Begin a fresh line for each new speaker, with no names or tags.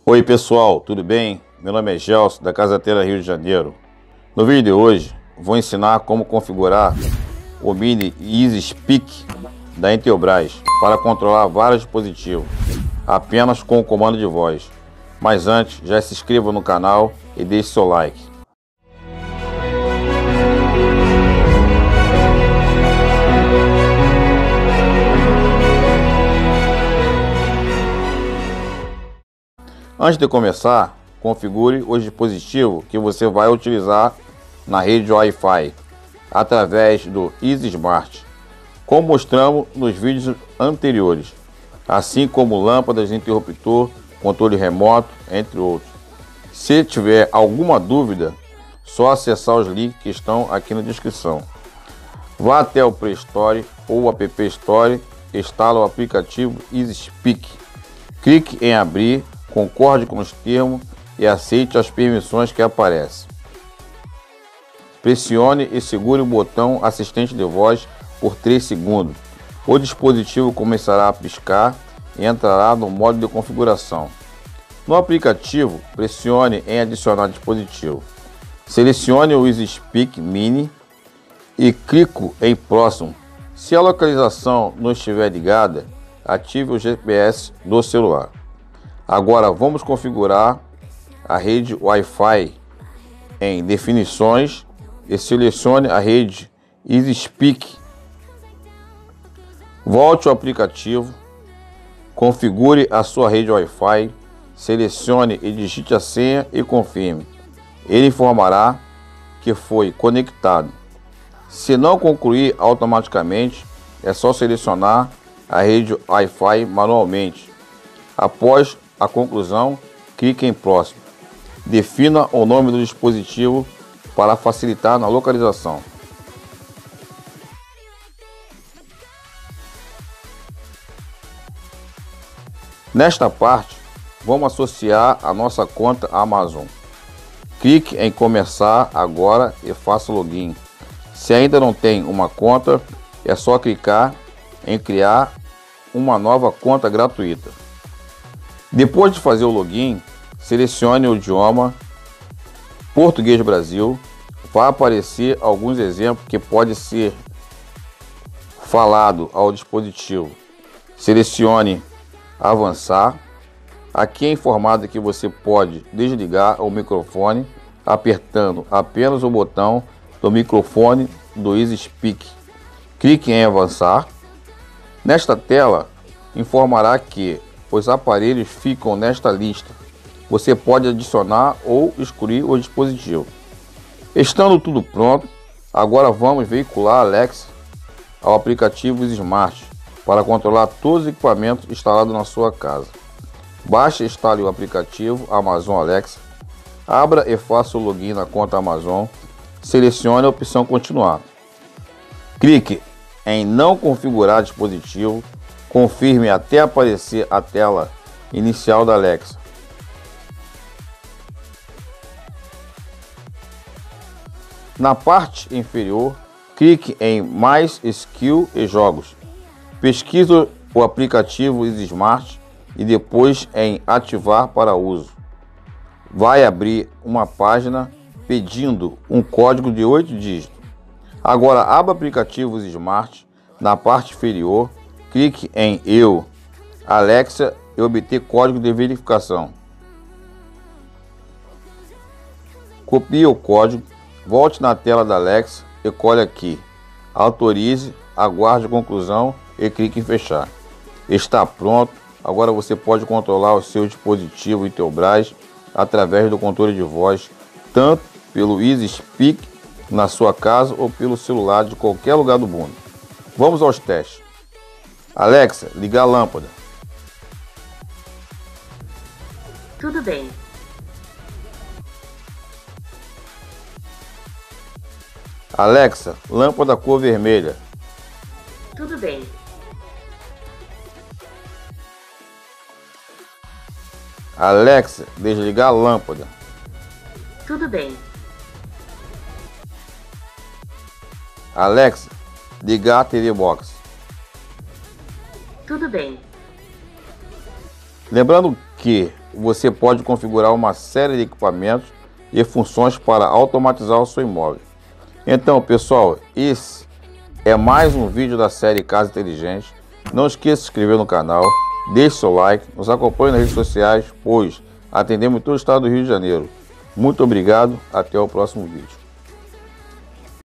Oi pessoal, tudo bem? Meu nome é Gelson, da Casateira Rio de Janeiro. No vídeo de hoje, vou ensinar como configurar o Mini Easy Speak da Intelbras para controlar vários dispositivos, apenas com o comando de voz. Mas antes, já se inscreva no canal e deixe seu like. Antes de começar, configure o dispositivo que você vai utilizar na rede Wi-Fi através do Easy Smart, como mostramos nos vídeos anteriores, assim como lâmpadas, interruptor, controle remoto, entre outros. Se tiver alguma dúvida, só acessar os links que estão aqui na descrição. Vá até o Play Store ou App Store, instala o aplicativo Easy Speak, clique em abrir, concorde com os termos e aceite as permissões que aparecem. Pressione e segure o botão assistente de voz por 3 segundos. O dispositivo começará a piscar e entrará no modo de configuração. No aplicativo, pressione em adicionar dispositivo. Selecione o Easy Speak Mini e clique em próximo. Se a localização não estiver ligada, ative o GPS do celular. Agora vamos configurar a rede Wi-Fi em definições e selecione a rede Easy Speak. Volte ao aplicativo, configure a sua rede Wi-Fi, selecione e digite a senha e confirme. Ele informará que foi conectado. Se não concluir automaticamente, é só selecionar a rede Wi-Fi manualmente. Após a conclusão, clique em próximo. Defina o nome do dispositivo para facilitar na localização. Nesta parte, vamos associar a nossa conta Amazon. Clique em começar agora e faça o login. Se ainda não tem uma conta, é só clicar em criar uma nova conta gratuita. Depois de fazer o login, selecione o idioma Português Brasil. Vai aparecer alguns exemplos que pode ser falado ao dispositivo. Selecione avançar. Aqui é informado que você pode desligar o microfone apertando apenas o botão do microfone do Easy Speak. Clique em avançar. Nesta tela informará que os aparelhos ficam nesta lista. Você pode adicionar ou excluir o dispositivo. Estando tudo pronto, agora vamos vincular a Alexa ao aplicativo Smart para controlar todos os equipamentos instalados na sua casa. Baixe e instale o aplicativo Amazon Alexa, abra e faça o login na conta Amazon, selecione a opção continuar. Clique em não configurar dispositivo, confirme até aparecer a tela inicial da Alexa. Na parte inferior, clique em Mais Skill e Jogos. Pesquise o aplicativo Easy Smart e depois em Ativar para uso. Vai abrir uma página pedindo um código de 8 dígitos. Agora abra o aplicativo Easy Smart. Na parte inferior, clique em Eu, Alexa e obter código de verificação. Copie o código, volte na tela da Alexa e colhe aqui. Autorize, aguarde a conclusão e clique em fechar. Está pronto. Agora você pode controlar o seu dispositivo Intelbras através do controle de voz, tanto pelo Easy Speak na sua casa ou pelo celular de qualquer lugar do mundo. Vamos aos testes. Alexa, ligar a lâmpada.
Tudo bem.
Alexa, lâmpada cor vermelha.
Tudo bem.
Alexa, desligar a lâmpada.
Tudo bem.
Alexa, ligar a TV Box.
Tudo bem.
Lembrando que você pode configurar uma série de equipamentos e funções para automatizar o seu imóvel. Então, pessoal, esse é mais um vídeo da série Casa Inteligente. Não esqueça de se inscrever no canal, deixe seu like, nos acompanhe nas redes sociais, pois atendemos todo o estado do Rio de Janeiro. Muito obrigado, até o próximo vídeo.